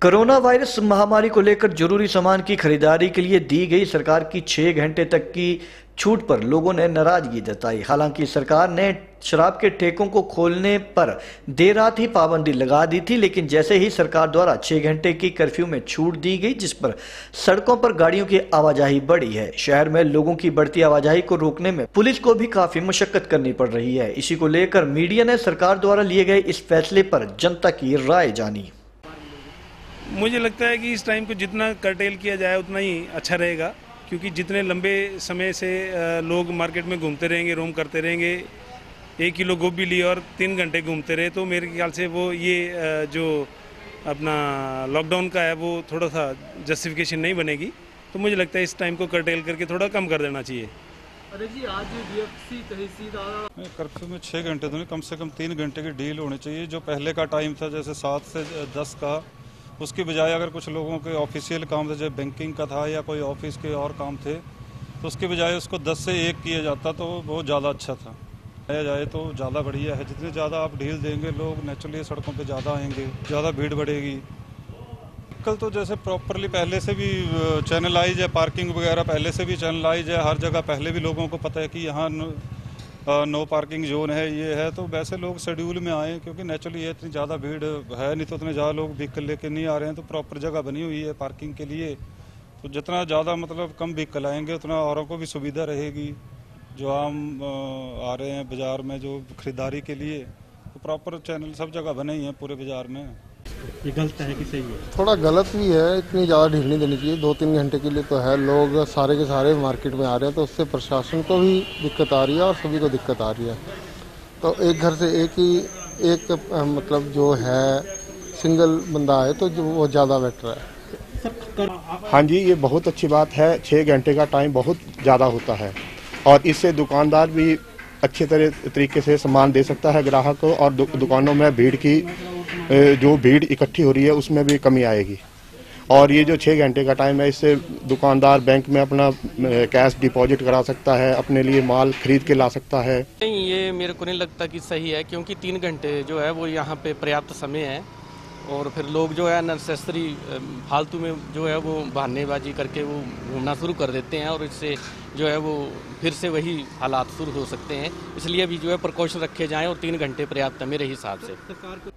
Corona virus महामारी को लेकर जरूरी सामान की खरीदारी के लिए दी गई सरकार की 6 घंटे तक की छूट पर लोगों ने नाराजगी जताई। हालांकि सरकार ने शराब के ठेकों को खोलने पर देर रात ही पाबंदी लगा दी थी, लेकिन जैसे ही सरकार द्वारा 6 घंटे की कर्फ्यू में छूट दी गई, जिस पर सड़कों पर गाड़ियों की आवाजाही बढ़ी है। शहर में लोगों की बढ़ती आवाजाही को रोकने में पुलिस को भी काफी मशक्कत करनी पड़ रही है। इसी को लेकर मीडिया ने सरकार द्वारा लिए गए इस फैसले पर जनता की राय जानी। मुझे लगता है कि इस टाइम को जितना कर्टेल किया जाए उतना ही अच्छा रहेगा, क्योंकि जितने लंबे समय से लोग मार्केट में घूमते रहेंगे, रोम करते रहेंगे, 1 किलो गोभी लिए और 3 घंटे घूमते रहे, तो मेरे ख्याल से वो ये जो अपना लॉकडाउन का है वो थोड़ा सा जस्टिफिकेशन नहीं बनेगी। तो मुझे लगता है इस टाइम को कर्टेल करके थोड़ा कम कर देना चाहिए। अरे जी, आज DFC तहसीलदार कर्फ्यू में 6 घंटे तो नहीं, कम से कम 3 घंटे की डील होनी चाहिए। जो पहले का टाइम था जैसे 7 से 10 का, उसकी बजाय अगर कुछ लोगों के ऑफिशियल काम थे, जैसे बैंकिंग का था या कोई ऑफिस के और काम थे, तो उसकी बजाय उसको 10 से 1 किया जाता तो बहुत ज़्यादा अच्छा था। आया जाए तो ज़्यादा बढ़िया है। जितने ज़्यादा आप ढील देंगे, लोग नेचुरली सड़कों पे ज़्यादा आएंगे, ज़्यादा भीड़ बढ़ेगी। कल तो जैसे प्रॉपरली पहले से भी चैनलाइज है, पार्किंग वगैरह पहले से भी चैनलाइज है, हर जगह पहले भी लोगों को पता है कि यहाँ नो पार्किंग जोन है, ये है। तो वैसे लोग शेड्यूल में आए, क्योंकि नेचुरली ये इतनी ज़्यादा भीड़ है नहीं, तो उतने ज़्यादा लोग व्हीकल लेके नहीं आ रहे हैं। तो प्रॉपर जगह बनी हुई है पार्किंग के लिए, तो जितना ज़्यादा मतलब कम व्हीकल आएंगे उतना औरों को भी सुविधा रहेगी जो आम आ रहे हैं बाज़ार में जो खरीदारी के लिए। तो प्रॉपर चैनल सब जगह बने ही हैं पूरे बाज़ार में। ये गलत है कि सही है? थोड़ा गलत भी है, इतनी ज़्यादा ढील नहीं देनी चाहिए। 2-3 घंटे के लिए तो है, लोग सारे के सारे मार्केट में आ रहे हैं, तो उससे प्रशासन को भी दिक्कत आ रही है और सभी को दिक्कत आ रही है। तो एक घर से एक मतलब जो है सिंगल बंदा आए तो जो वो ज़्यादा बेटर है। हाँ जी, ये बहुत अच्छी बात है। 6 घंटे का टाइम बहुत ज़्यादा होता है और इससे दुकानदार भी अच्छे तरीके से सामान दे सकता है ग्राहक को, और दुकानों में भीड़ की जो भीड़ इकट्ठी हो रही है उसमें भी कमी आएगी। और ये जो 6 घंटे का टाइम है, इससे दुकानदार बैंक में अपना कैश डिपॉजिट करा सकता है, अपने लिए माल खरीद के ला सकता है। नहीं, ये मेरे को नहीं लगता कि सही है, क्योंकि 3 घंटे जो है वो यहाँ पे पर्याप्त समय है। और फिर लोग जो है अननेसेसरी फालतू में जो है वो बहानेबाजी करके वो घूमना शुरू कर देते हैं, और इससे जो है वो फिर से वही हालात शुरू हो सकते हैं। इसलिए भी जो है प्रिकॉशन रखे जाएं और 3 घंटे पर्याप्त है मेरे हिसाब से। सरकार को